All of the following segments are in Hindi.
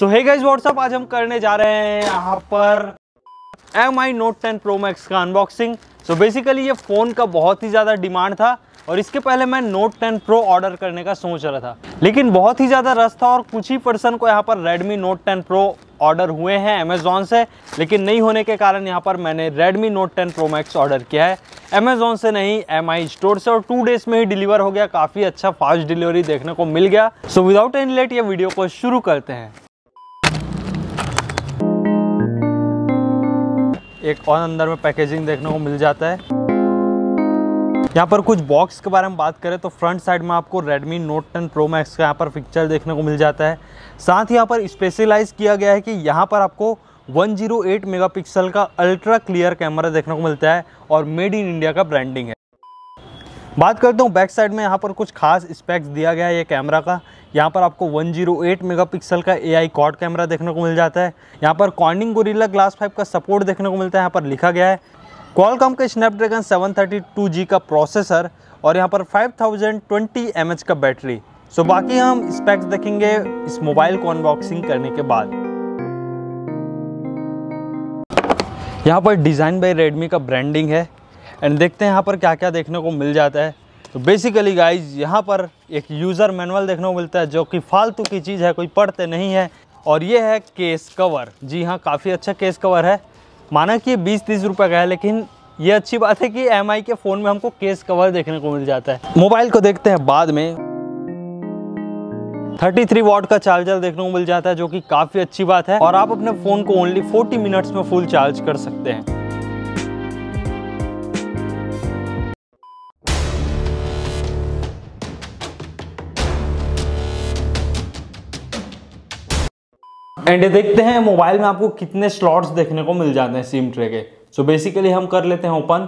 सो हे गाइस व्हाट्सअप, आज हम करने जा रहे हैं यहाँ पर MI Note 10 Pro Max का अनबॉक्सिंग। सो बेसिकली ये फ़ोन का बहुत ही ज़्यादा डिमांड था और इसके पहले मैं Note 10 Pro ऑर्डर करने का सोच रहा था, लेकिन बहुत ही ज़्यादा रश था और कुछ ही पर्सन को यहाँ पर Redmi Note 10 Pro ऑर्डर हुए हैं अमेज़ॉन से, लेकिन नहीं होने के कारण यहाँ पर मैंने Redmi Note 10 Pro Max order किया है अमेज़ॉन से नहीं, MI स्टोर से, और 2 डेज़ में ही डिलीवर हो गया। काफ़ी अच्छा फास्ट डिलीवरी देखने को मिल गया। सो विदाउट एनी लेट ये वीडियो को शुरू करते हैं। एक और अंदर में पैकेजिंग देखने को मिल जाता है। यहाँ पर कुछ बॉक्स के बारे में बात करें तो फ्रंट साइड में आपको Redmi Note 10 Pro Max का यहाँ पर पिक्चर देखने को मिल जाता है। साथ ही यहाँ पर स्पेशलाइज किया गया है कि यहाँ पर आपको 108 मेगापिक्सल का अल्ट्रा क्लियर कैमरा देखने को मिलता है और मेड इन इंडिया का ब्रांडिंग है। बात करता हूँ बैक साइड में, यहाँ पर कुछ खास स्पेक्स दिया गया है ये कैमरा का। यहाँ पर आपको 108 मेगापिक्सल का AI क्वाड कैमरा देखने को मिल जाता है। यहाँ पर कॉर्निंग गोरिल्ला ग्लास 5 का सपोर्ट देखने को मिलता है। यहाँ पर लिखा गया है क्वालकॉम का स्नैपड्रैगन 732G का प्रोसेसर और यहाँ पर 5020 mAh का बैटरी। सो बाकी हम स्पेक्स देखेंगे इस मोबाइल को अनबॉक्सिंग करने के बाद। यहाँ पर डिज़ाइन बाय रेडमी का ब्रांडिंग है एंड देखते हैं यहाँ पर क्या क्या देखने को मिल जाता है। तो बेसिकली गाइज यहाँ पर एक यूज़र मैनुअल देखने को मिलता है जो कि फालतू की चीज़ है, कोई पढ़ते नहीं है। और ये है केस कवर। जी हाँ, काफ़ी अच्छा केस कवर है। माना कि 20-30 रुपये का है, लेकिन ये अच्छी बात है कि MI के फ़ोन में हमको केस कवर देखने को मिल जाता है। मोबाइल को देखते हैं बाद में। 33 वॉट का चार्जर देखने को मिल जाता है जो कि काफ़ी अच्छी बात है और आप अपने फ़ोन को ओनली 40 मिनट्स में फुल चार्ज कर सकते हैं। एंड देखते हैं मोबाइल में आपको कितने स्लॉट्स देखने को मिल जाते हैं सिम ट्रे के। सो बेसिकली हम कर लेते हैं ओपन।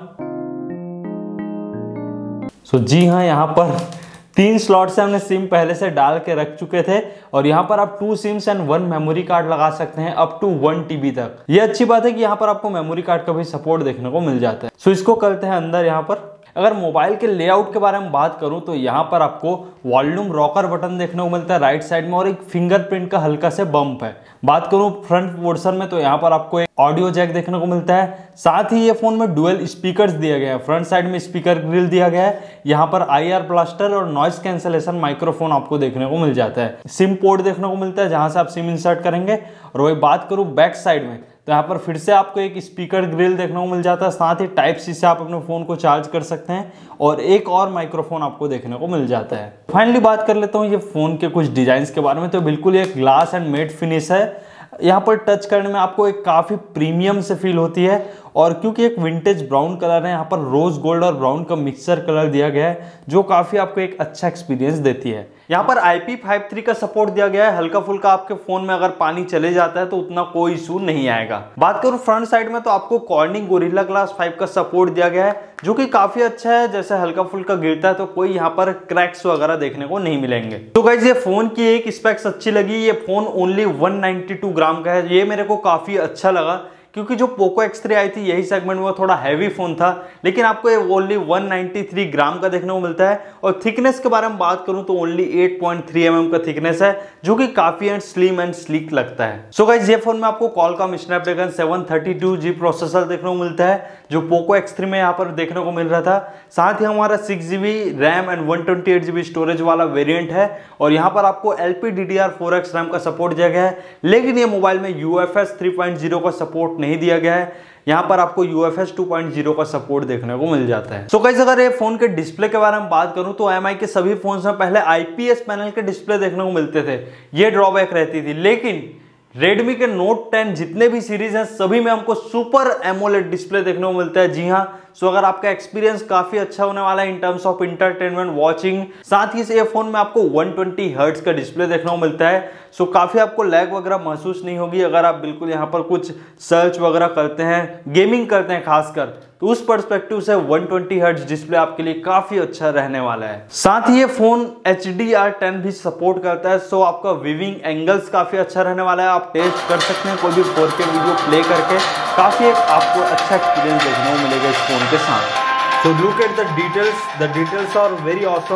सो जी हाँ, यहाँ पर 3 स्लॉट से हमने सिम पहले से डाल के रख चुके थे और यहाँ पर आप 2 सिम्स एंड 1 मेमोरी कार्ड लगा सकते हैं अप टू 1 TB तक। ये अच्छी बात है कि यहाँ पर आपको मेमोरी कार्ड का भी सपोर्ट देखने को मिल जाता है। सो इसको करते हैं अंदर। यहाँ पर अगर मोबाइल के लेआउट के बारे में बात करूं तो यहाँ पर आपको वॉल्यूम रॉकर बटन देखने को मिलता है राइट साइड में और एक फिंगरप्रिंट का हल्का से बम्प है। बात करूं फ्रंट पोर्शन में तो यहाँ पर आपको एक ऑडियो जैक देखने को मिलता है। साथ ही ये फोन में डुअल स्पीकर्स दिया गया है। फ्रंट साइड में स्पीकर ग्रिल दिया गया है। यहाँ पर IR ब्लास्टर और नॉइस कैंसलेशन माइक्रोफोन आपको देखने को मिल जाता है। सिम पोर्ट देखने को मिलता है जहां से आप सिम इंसर्ट करेंगे। और वही बात करूं बैक साइड में तो यहाँ पर फिर से आपको एक स्पीकर ग्रिल देखने को मिल जाता है। साथ ही टाइप C से आप अपने फ़ोन को चार्ज कर सकते हैं और एक और माइक्रोफोन आपको देखने को मिल जाता है। फाइनली बात कर लेता हूँ ये फ़ोन के कुछ डिज़ाइंस के बारे में। तो बिल्कुल ये ग्लास एंड मेट फिनिश है। यहाँ पर टच करने में आपको एक काफ़ी प्रीमियम से फील होती है और क्योंकि एक विंटेज ब्राउन कलर है, यहाँ पर रोज गोल्ड और ब्राउन का मिक्सर कलर दिया गया है जो काफ़ी आपको एक अच्छा एक्सपीरियंस देती है। यहाँ पर IP53 का सपोर्ट दिया गया है। हल्का फुल्का आपके फ़ोन में अगर पानी चले जाता है तो उतना कोई इशू नहीं आएगा। बात करूँ फ्रंट साइड में तो आपको कॉर्निंग गोरिल्ला ग्लास 5 का सपोर्ट दिया गया है जो कि काफ़ी अच्छा है। जैसे हल्का फुल्का गिरता है तो कोई यहाँ पर क्रैक्स वगैरह देखने को नहीं मिलेंगे। तो गाइस ये फ़ोन की एक स्पेक्स अच्छी लगी। ये फ़ोन ओनली 192 ग्राम का है। ये मेरे को काफ़ी अच्छा लगा क्योंकि जो पोको X3 आई थी यही सेगमेंट में थोड़ा हैवी फोन था, लेकिन आपको ये ओनली 193 ग्राम का देखने को मिलता है। और थिकनेस के बारे में बात करूं तो ओनली 8.3 mm का थिकनेस है जो कि काफी स्लिम एंड स्लीक लगता है। सो गाइस ये फोन में आपको क्वालकॉम स्नैपड्रैगन 732G प्रोसेसर देखने को मिलता है जो पोको X3 में यहाँ पर देखने को मिल रहा था। साथ ही हमारा 6GB RAM and 128GB storage वाला वेरिएंट है और यहाँ पर आपको LPDDR4X रैम का सपोर्ट दिया गया है, लेकिन ये मोबाइल में UFS 3.0 का सपोर्ट नहीं दिया गया है। यहाँ पर आपको UFS 2.0 का सपोर्ट देखने को मिल जाता है। सो गाइस अगर ये फोन के डिस्प्ले के बारे में बात करूं तो MI के सभी फोन्स में पहले IPS पैनल के डिस्प्ले देखने को मिलते थे। ये ड्रॉबैक रहती थी, लेकिन Redmi के Note 10 जितने भी सीरीज हैं सभी में हमको सुपर एमोलेड डिस्प्ले देखने को मिलता है। जी हाँ, सो अगर आपका एक्सपीरियंस काफी अच्छा होने वाला है in terms of entertainment watching. साथ ही इस फोन में आपको 120 हर्ट्ज का डिस्प्ले देखने को मिलता है। सो काफी आपको लैग वगैरह महसूस नहीं होगी अगर आप बिल्कुल यहाँ पर कुछ सर्च वगैरह करते हैं, गेमिंग करते हैं खासकर, तो उस पर्सपेक्टिव से 120 हर्ट्ज डिस्प्ले आपके लिए काफी अच्छा रहने वाला है। साथ ही ये फोन HDR10 भी सपोर्ट करता है। सो आपका विविंग एंगल्स काफी अच्छा रहने वाला है। आप टेस्ट कर सकते हैं कोई भी 4K वीडियो प्ले करके। काफी एक आपको अच्छा एक्सपीरियंस देखने को मिलेगा इस फोन के साथ। So look at the details are very awesome.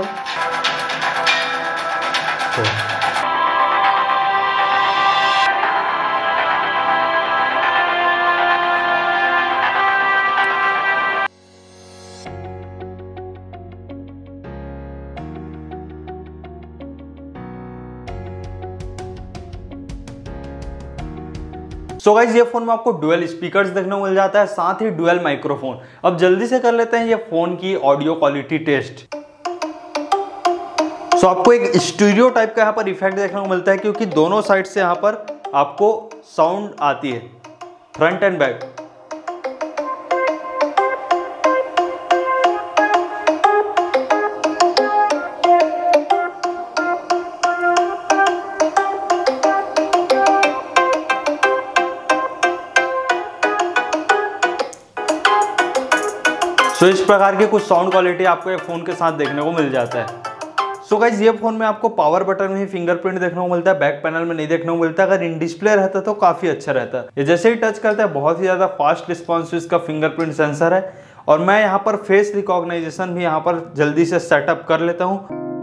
So guys ये फोन में आपको डुअल स्पीकर्स देखने को मिल जाता है, साथ ही डुअल माइक्रोफोन। अब जल्दी से कर लेते हैं ये फोन की ऑडियो क्वालिटी टेस्ट। सो आपको एक स्टीरियो टाइप का यहाँ पर इफेक्ट देखने को मिलता है, क्योंकि दोनों साइड से यहाँ पर आपको साउंड आती है, फ्रंट एंड बैक। सो इस प्रकार की कुछ साउंड क्वालिटी आपको ये फोन के साथ देखने को मिल जाता है। सो गाइज ये फोन में आपको पावर बटन में ही फिंगरप्रिंट देखने को मिलता है, बैक पैनल में नहीं देखने को मिलता। अगर इन डिस्प्ले रहता तो काफी अच्छा रहता। ये जैसे ही टच करता है बहुत ही ज्यादा फास्ट रिस्पॉन्स इसका फिंगरप्रिंट सेंसर है। और मैं यहाँ पर फेस रिकॉग्नाइजेशन भी यहाँ पर जल्दी से सेटअप कर लेता हूँ।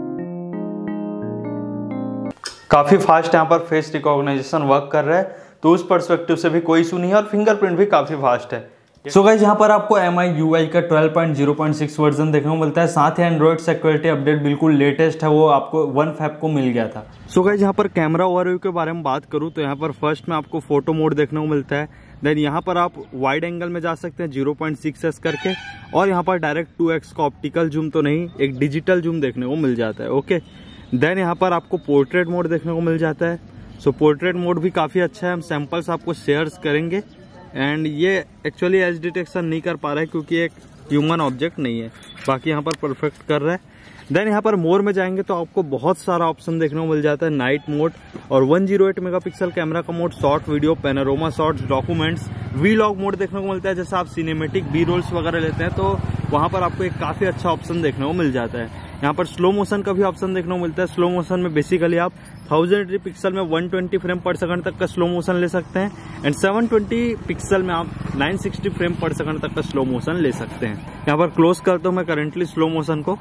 काफी फास्ट यहाँ पर फेस रिकॉग्नाइजेशन वर्क कर रहा है, तो उस पर्सपेक्टिव से भी कोई इशू नहीं है और फिंगरप्रिंट भी काफी फास्ट है। सो गाइस यहाँ पर आपको MI UI का 12.0.6 वर्जन देखने को मिलता है, साथ ही एंड्रॉइड सिक्योरिटी अपडेट बिल्कुल लेटेस्ट है, वो आपको 1 Feb को मिल गया था। सो गाइस यहाँ पर कैमरा ओवरव्यू के बारे में बात करूँ तो यहाँ पर फर्स्ट में आपको फोटो मोड देखने को मिलता है। देन यहाँ पर आप वाइड एंगल में जा सकते हैं 0.6s करके, और यहाँ पर डायरेक्ट 2x का ऑप्टिकल जूम तो नहीं, एक डिजिटल जूम देखने को मिल जाता है। ओके, देन यहाँ पर आपको पोर्ट्रेट मोड देखने को मिल जाता है। सो पोर्ट्रेट मोड भी काफ़ी अच्छा है, हम सैंपल्स आपको शेयर करेंगे। एंड ये एक्चुअली एज डिटेक्शन नहीं कर पा रहा है क्योंकि एक ह्यूमन ऑब्जेक्ट नहीं है, बाकी यहाँ पर परफेक्ट कर रहा है। देन यहाँ पर मोर में जाएंगे तो आपको बहुत सारा ऑप्शन देखने को मिल जाता है, नाइट मोड और 108 मेगापिक्सल कैमरा का mode, short video, panorama shots, documents, vlog mode देखने को मिलता है। जैसे आप सिनेमेटिक बी रोल्स वगैरह लेते हैं तो वहाँ पर आपको एक काफ़ी अच्छा ऑप्शन देखने को मिल जाता है। यहाँ पर स्लो मोशन का भी ऑप्शन देखने को मिलता है। स्लो मोशन में बेसिकली आप 1080 पिक्सल में 120 फ्रेम पर सेकंड तक का स्लो मोशन ले सकते हैं, एंड 720 पिक्सल में आप 960 फ्रेम पर सेकंड तक का स्लो मोशन ले सकते हैं। यहाँ पर क्लोज करता हूँ मैं करेंटली स्लो मोशन को।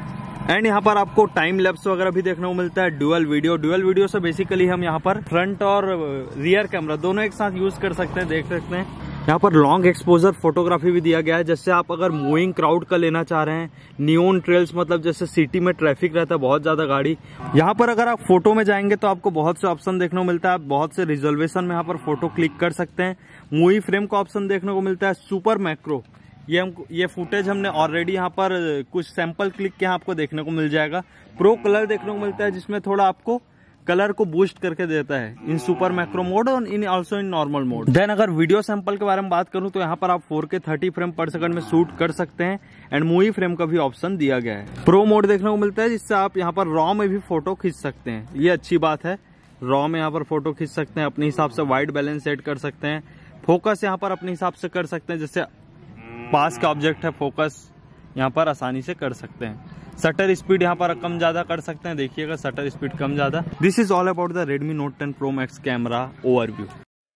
एंड यहाँ पर आपको टाइम लैप्स वगैरह भी देखने को मिलता है। डुअल वीडियो से बेसिकली हम यहाँ पर फ्रंट और रियर कैमरा दोनों एक साथ यूज कर सकते हैं, देख सकते हैं। यहाँ पर लॉन्ग एक्सपोजर फोटोग्राफी भी दिया गया है, जैसे आप अगर मूविंग क्राउड का लेना चाह रहे हैं, नियोन ट्रेल्स, मतलब जैसे सिटी में ट्रैफिक रहता है बहुत ज्यादा गाड़ी, यहाँ पर अगर आप फोटो में जाएंगे तो आपको बहुत से ऑप्शन देखने को मिलता है। आप बहुत से रिजोल्यूशन में यहाँ पर फोटो क्लिक कर सकते हैं। मूवी फ्रेम का ऑप्शन देखने को मिलता है। सुपर मैक्रो, ये फुटेज हमने ऑलरेडी यहाँ पर कुछ सैंपल क्लिक के यहाँ आपको देखने को मिल जाएगा। प्रो कलर देखने को मिलता है, जिसमें थोड़ा आपको कलर को बूस्ट करके देता है इन सुपर मैक्रो मोड और in also in normal mode. Then अगर वीडियो सैंपल के बारे में बात करूं तो यहाँ पर आप 4K 30 फ्रेम पर सेकंड में शूट कर सकते हैं, एंड मूवी फ्रेम का भी ऑप्शन दिया गया है। प्रो मोड देखने को मिलता है, जिससे आप यहाँ पर रॉ में भी फोटो खींच सकते हैं, ये अच्छी बात है। रॉ में यहाँ पर फोटो खींच सकते हैं, अपने हिसाब से वाइट बैलेंस सेट कर सकते हैं, फोकस यहाँ पर अपने हिसाब से कर सकते हैं, जैसे पास का ऑब्जेक्ट है फोकस यहाँ पर आसानी से कर सकते हैं। शटर स्पीड यहाँ पर कम ज्यादा कर सकते हैं, देखिएगा शटर स्पीड कम ज्यादा। This is all about the Redmi Note 10 Pro Max camera overview.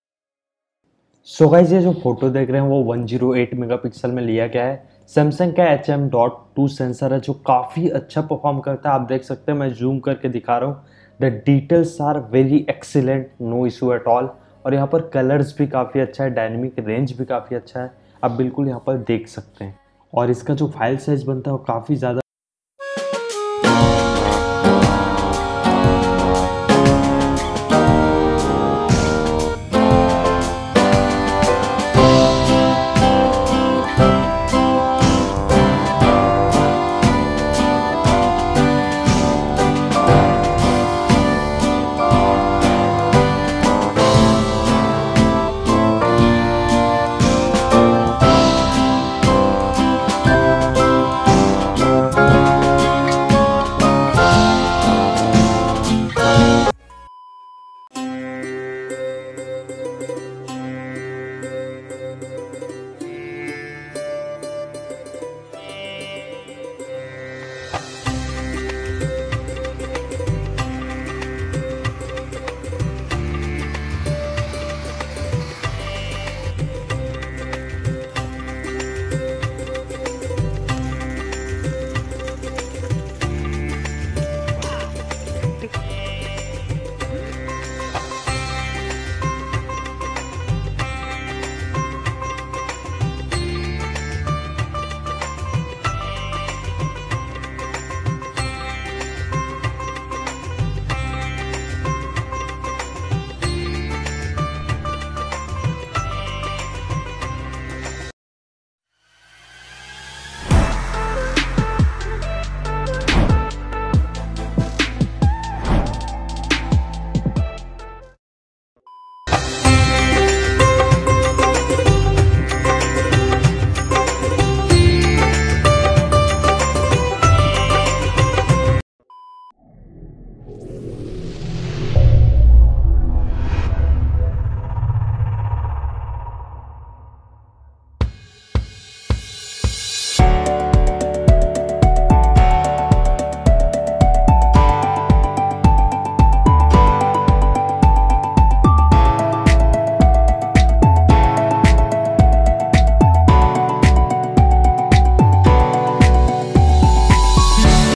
So guys ये जो फोटो देख रहे हैं वो 108 मेगापिक्सल में लिया गया है। सैमसंग का HM.2 सेंसर है जो काफी अच्छा परफॉर्म करता है, आप देख सकते हैं। मैं जूम करके दिखा रहा हूँ, the details are very excellent, no issue at all. और यहाँ पर कलर्स भी काफी अच्छा है, डायनेमिक रेंज भी काफी अच्छा है, आप बिल्कुल यहाँ पर देख सकते हैं। और इसका जो फाइल साइज बनता है वो काफी ज्यादा